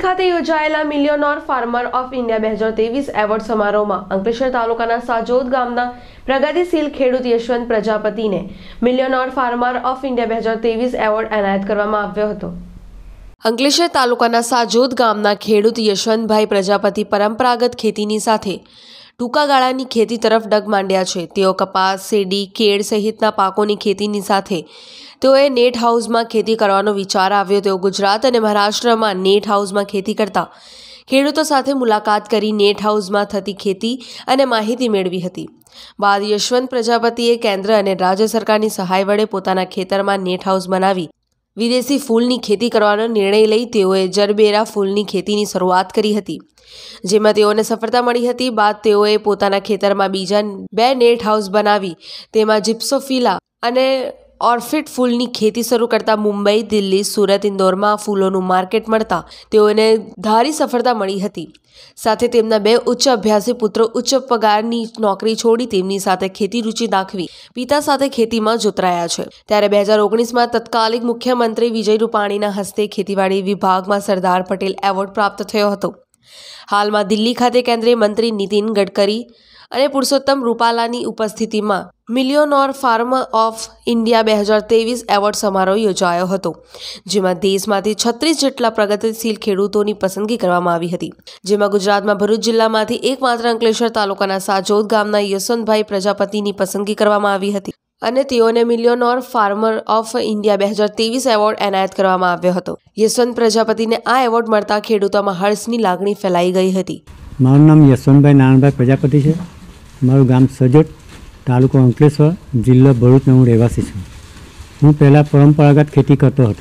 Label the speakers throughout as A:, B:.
A: ખાતે યોજાયેલા millionaire farmer of India 2023 award સમારોહમાં અંકલેશ્વર તાલુકાના સાજોદ ગામના પ્રગતિશીલ ખેડૂત યશવંત પ્રજાપતિને millionaire farmer of India 2023 award એનાયત કરવામાં આવ્યો હતો। અંકલેશ્વર તાલુકાના સાજોદ ગામના ખેડૂત યશવંતભાઈ પ્રજાપતિ પરંપરાગત ખેતીની સાથે ટૂંકા ગાળાની ખેતી તરફ ડગ માંડ્યા છે। તેઓ કપાસ, શેરડી, કેળ સહિતના પાકોની ખેતીની સાથે તેઓએ નેટ હાઉસમાં ખેતી કરવાનો વિચાર આવ્યો। તેઓ ગુજરાત અને મહારાષ્ટ્રમાં નેટ હાઉસમાં ખેતી કરતા ખેડૂતો સાથે મુલાકાત કરી નેટ હાઉસમાં થતી ખેતી અને માહિતી મેળવી હતી। બાદ યશવંત પ્રજાપતિએ કેન્દ્ર અને રાજ્ય સરકારની સહાય વડે પોતાના ખેતરમાં નેટ હાઉસ બનાવી વિદેશી ફૂલની ખેતી કરવાનો નિર્ણય લઈ તેઓએ જરબેરા ફૂલની ખેતીની શરૂઆત કરી હતી, જેમાં તેઓને સફળતા મળી હતી। બાદ તેઓએ પોતાના ખેતરમાં બીજા 2 નેટ હાઉસ બનાવી તેમાં જીપ્સોફિલા અને ઓર્ફિડ ફૂલની ખેતી શરૂ કરતા મુંબઈ, દિલ્હી, સુરત, ઇન્દોરમાં ફૂલોનું માર્કેટ મળતા તેઓને ધારી સફળતા મળી હતી। સાથે તેમના 2 ઉચ્ચ અભ્યાસી પુત્રો ઉચ્ચ પગારની નોકરી છોડી તેમની સાથે ખેતી રુચિ દાખવી પિતા સાથે ખેતીમાં જોતરાયા છે। ત્યારે 2019માં તત્કાલીન મુખ્યમંત્રી વિજય રૂપાણીના હસ્તે ખેતીવાડી વિભાગમાં સરદાર પટેલ એવોર્ડ પ્રાપ્ત થયો હતો। હાલમાં દિલ્હી ખાતે કેન્દ્રીય મંત્રી નીતિન ગડકરી અને પુરુષોત્તમ રૂપાલાની ઉપસ્થિતિમાં millionaire farmer of India 2023 award સમારોહ યોજાયો હતો, જેમાં દેશમાંથી 36 જેટલા પ્રગતિશીલ ખેડૂતોની પસંદગી કરવામાં આવી હતી। જેમાં ગુજરાતમાં ભરૂચ જિલ્લામાંથી એકમાત્ર અંકલેશ્વર તાલુકાના સાજોદ ગામના યશવંતભાઈ પ્રજાપતિની પસંદગી કરવામાં આવી હતી અને તેઓને millionaire farmer of India 2023 award એનાયત કરવામાં આવ્યો હતો। યશવંત પ્રજાપતિને આ એવોર્ડ મળતા ખેડૂતોમાં હર્ષની લાગણી ફેલાઈ ગઈ હતી।
B: મારું નામ યશવંતભાઈ નારાયણભાઈ પ્રજાપતિ છે। મારું ગામ સજોદ, તાલુકો અંકલેશ્વર, જિલ્લો ભરૂચનો હું રહેવાસી છું। હું પહેલાં પરંપરાગત ખેતી કરતો હતો,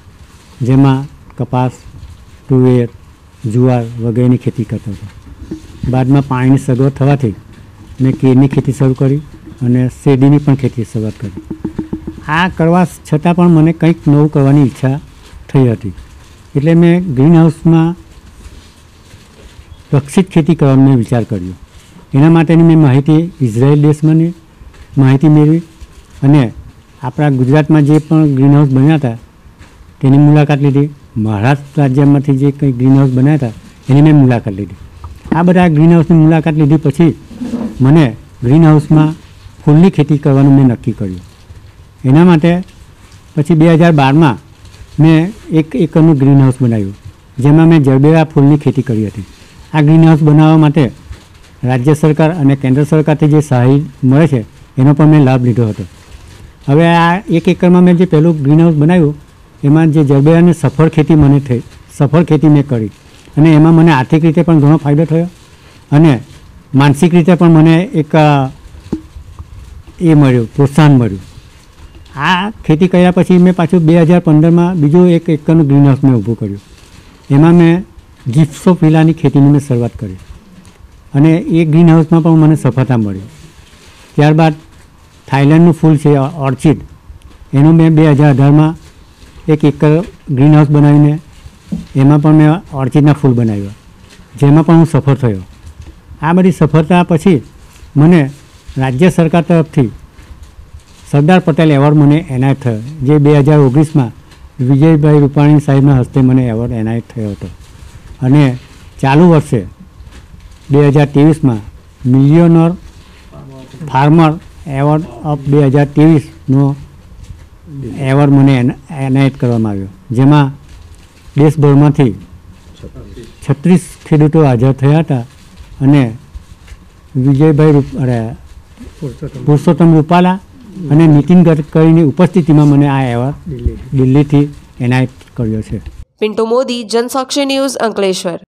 B: જેમાં કપાસ, તુવેર, જુવાર વગેરેની ખેતી કરતો હતો। બાદમાં પાણીની સગવડ થવાથી મેં કેળની ખેતી શરૂ કરી અને શેરડીની પણ ખેતી શરૂઆત કરી। આ કરવા છતાં પણ મને કંઈક નવું કરવાની ઈચ્છા થઈ હતી, એટલે મેં ગ્રીન હાઉસમાં રક્ષિત ખેતી કરવાનો મેં વિચાર કર્યો। એના માટેની મેં માહિતી ઇઝરાયલ દેશમાંની માહિતી મેળવી અને આપણા ગુજરાતમાં જે પણ ગ્રીન હાઉસ બન્યા હતા તેની મુલાકાત લીધી। મહારાષ્ટ્ર રાજ્યમાંથી જે કંઈ ગ્રીન હાઉસ બન્યા હતા એની મેં મુલાકાત લીધી। આ બધા ગ્રીન હાઉસની મુલાકાત લીધી પછી મને ગ્રીન હાઉસમાં ફૂલની ખેતી કરવાનું મેં નક્કી કર્યું। એના માટે પછી 2012માં મેં 1 એકરનું ગ્રીન હાઉસ બનાવ્યું, જેમાં મેં જરબેરા ફૂલની ખેતી કરી હતી। આ ગ્રીન હાઉસ બનાવવા માટે રાજ્ય સરકાર અને કેન્દ્ર સરકારથી જે સહાય મળે છે એનો પણ મેં લાભ લીધો હતો। હવે આ 1 એકરમાં મેં જે પહેલું ગ્રીન હાઉસ બનાવ્યું એમાં જે જરબેરાની સફળ ખેતી મને થઈ, સફળ ખેતી મેં કરી અને એમાં મને આર્થિક રીતે પણ ઘણો ફાયદો થયો અને માનસિક રીતે પણ મને એક મળ્યું, પ્રોત્સાહન મળ્યું। આ ખેતી કર્યા પછી મેં પાછું 2015માં બીજું 1 એકરનું ગ્રીન હાઉસ મેં ઊભું કર્યું। એમાં મેં જીપ્સોફિલાની ખેતીની મેં શરૂઆત કરી અને એ ગ્રીન હાઉસમાં પણ મને સફળતા મળી। ત્યારબાદ થાઈલેન્ડનું ફૂલ છે ઓર્ચિડ, એનું મેં 2018માં 1 એકર ગ્રીન હાઉસ બનાવીને એમાં પણ મેં ઓર્ચિડના ફૂલ બનાવ્યા, જેમાં પણ હું સફળ થયો। આ બધી સફળતા પછી મને રાજ્ય સરકાર તરફથી સરદાર પટેલ એવોર્ડ મને એનાયત થયો, જે 2019માં વિજયભાઈ રૂપાણી સાહેબના હસ્તે મને એવોર્ડ એનાયત થયો હતો અને ચાલુ વર્ષે 2023માં મિલિયોનર ફાર્મર એવોર્ડ ઓફ 2023નો એવોર્ડ મને એનાયત કરવામાં આવ્યો, જેમાં દેશભરમાંથી 36 ખેડૂતો હાજર થયા હતા અને વિજયભાઈ પુરુષોત્તમ રૂપાલા અને નીતિન ગડકરીની ઉપસ્થિતિમાં મને આ એવોર્ડ દિલ્હીથી એનાયત કર્યો છે।
A: પિન્ટુ મોદી, જનસાક્ષી ન્યૂઝ, અંકલેશ્વર।